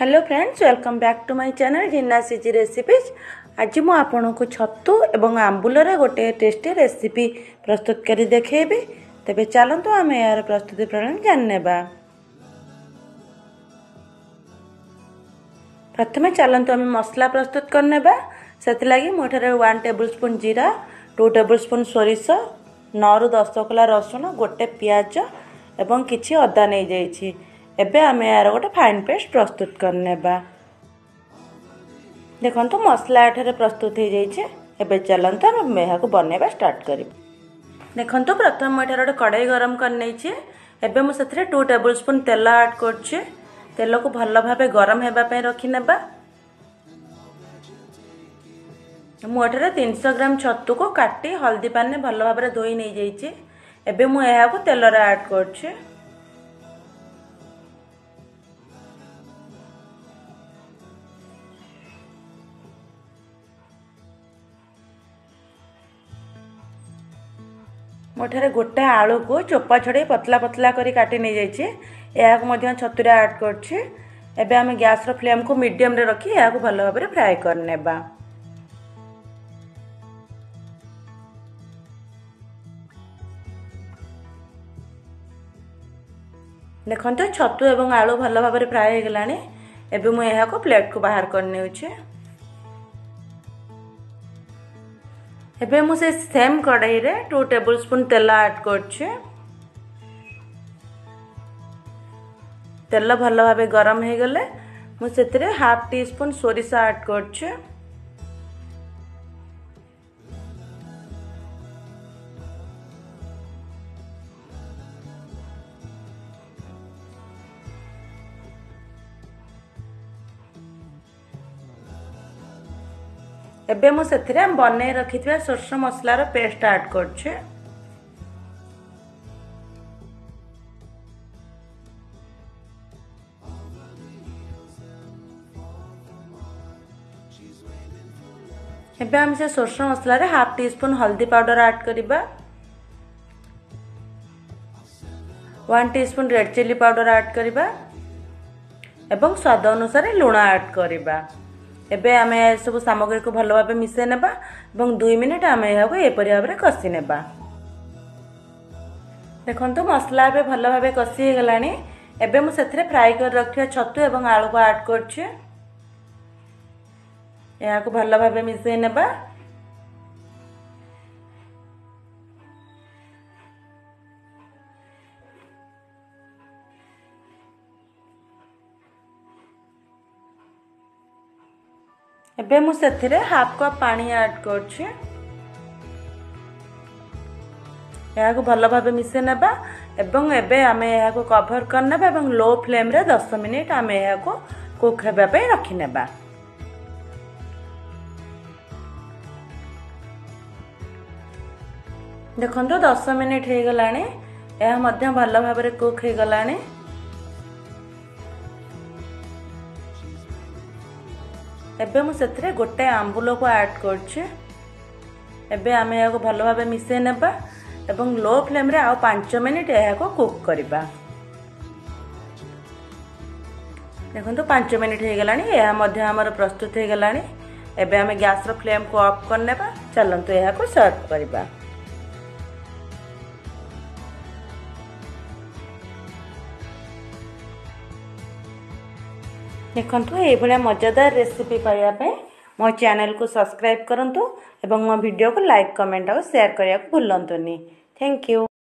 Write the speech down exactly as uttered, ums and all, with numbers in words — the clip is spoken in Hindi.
Hello friends, welcome back to my channel Jinna CG recipes. आज मु आपन को छतु एवं आंबुलर गोटे टेस्टी रेसिपी प्रस्तुत करी देखेबी। तेबे चलंतु आमे यार प्रस्तुति प्रणाली जाननेबा। प्रथमे चलंतु आमे मसला प्रस्तुत करनेबा। सेति लागि मोठरे वन टेबल स्पून जीरा, टू टेबल स्पून सोरिष, नौ रु दस कला रसुण, गोटे पियाज एवं किछि अदा नै जाइछि। एबे आमे यार गोटे फाइन पेस्ट प्रस्तुत करनेबा। देखंतु मसला एठारे प्रस्तुत हो जाइछे। एबे चलंतु आमे एहा को बनेबा स्टार्ट करिब। देखंतु प्रथम एठारे गोटे कढ़ाई गरम कर नैछि। एबे मु सेथरे टू टेबल स्पून तेल ऐड करछि। तेल को भल भाबे गरम हेबा पय रखि नेबा। मु एठारे तीन सौ ग्राम छतु को काटी हल्दी पानी भल भाबे धोई नै जाइछि। एबे मु एहा को तेल रे ऐड करछि। मोठरे गोटे आलू को चोपा छड़े पतला पतला करी काटी नहीं जाइए। या को छतुरे ऐड करछि। एबे आमे गैस रो फ्लेम को मीडियम रे रखी या को भल भाबरे फ्राई करनेबा। देखंतु छतु एवं आलू भल भाबरे फ्राई हो गलानी। एबे मु एहा को प्लेट को बाहर करने उछे। एबे मु से सेम कढ़ाई रे टू टेबल स्पून तेल ऐड करछि। तेल भल भाबे गरम हो गले मु सेतरे हाफ टी स्पून सोरिष ऐड करछि। एबे मु सेथरे हम बनै रखिथिबा सरस मसला रो पेस्ट ऐड करछि। एबे हम से सरस मसला रे हाफ टी स्पून हल्दी पाउडर ऐड करिबा। One teaspoon red chilli powder add करिबा एवं स्वाद अनुसार लूण ऐड करिबा। एबे आमे सब सामग्री को भल भाबे मिसे नेबा एवं दुई मिनिट आमे एहा को एपरि भाबरे कसी नेबा। देखंतु मसला एबे भल भाबे कसी हो गलानी। एबे मु सेथरे फ्राई कर रखिया छतु एवं आलू को ऐड करछि। एहा को भल भाबे मिसे नेबा। एबे मु सेथिरे हाफ कप पानी ऐड करछि। एहा को भल भाबे मिसे नेबा एवं एबे आमे एहा को कवर कर नेबा एवं लो फ्लेम रे दस मिनिट आमे एहा को कुक हेबा पे रखि नेबा। देखंतु दस मिनिट हो गलानी। एहा मध्य भल भाबरे कुक हो गलानी। एबे मु सेथरे गोटे आंबुल को ऐड करछि। एबे आमे या को भल भाबे मिसे नेबा एवं लो फ्लेम रे आ पाँच मिनिट एहा को कुक करिबा। देखंतु पाँच मिनिट हो गलानी। एहा मध्य हमर प्रस्तुत हो गलानी। एबे आमे गैस रो फ्लेम को ऑफ कर नेबा। चलंतु एहा को सर्व करिबा। देखंतु ए भलिया मजेदार रेसिपी पाइबा पे मो चैनल को सब्सक्राइब करंतु एवं मो वीडियो को लाइक कमेंट और शेयर करिया को भूलंतुनी। Thank you.